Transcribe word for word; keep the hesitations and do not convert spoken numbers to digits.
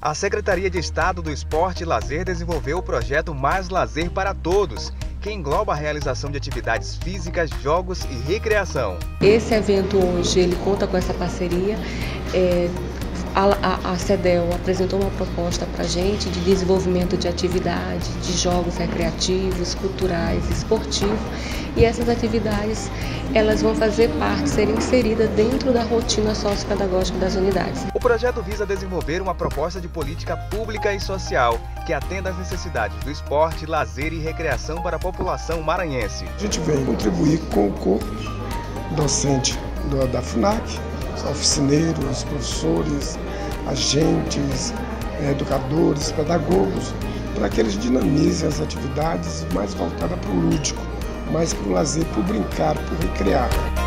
A Secretaria de Estado do Esporte e Lazer desenvolveu o projeto Mais Lazer para Todos, que engloba a realização de atividades físicas, jogos e recreação. Esse evento hoje ele conta com essa parceria. É, a, a, a CEDEL apresentou uma proposta para a gente de desenvolvimento de atividade, de jogos recreativos, culturais, esportivos, e essas atividades elas vão fazer parte, serem inseridas dentro da rotina sociopedagógica das unidades. O projeto visa desenvolver uma proposta de política pública e social que atenda às necessidades do esporte, lazer e recreação para a população maranhense. A gente vem contribuir com o corpo docente da FUNAC, oficineiros, professores, agentes, educadores, pedagogos, para que eles dinamizem as atividades mais voltadas para o lúdico, mais para o lazer, para o brincar, para o recrear.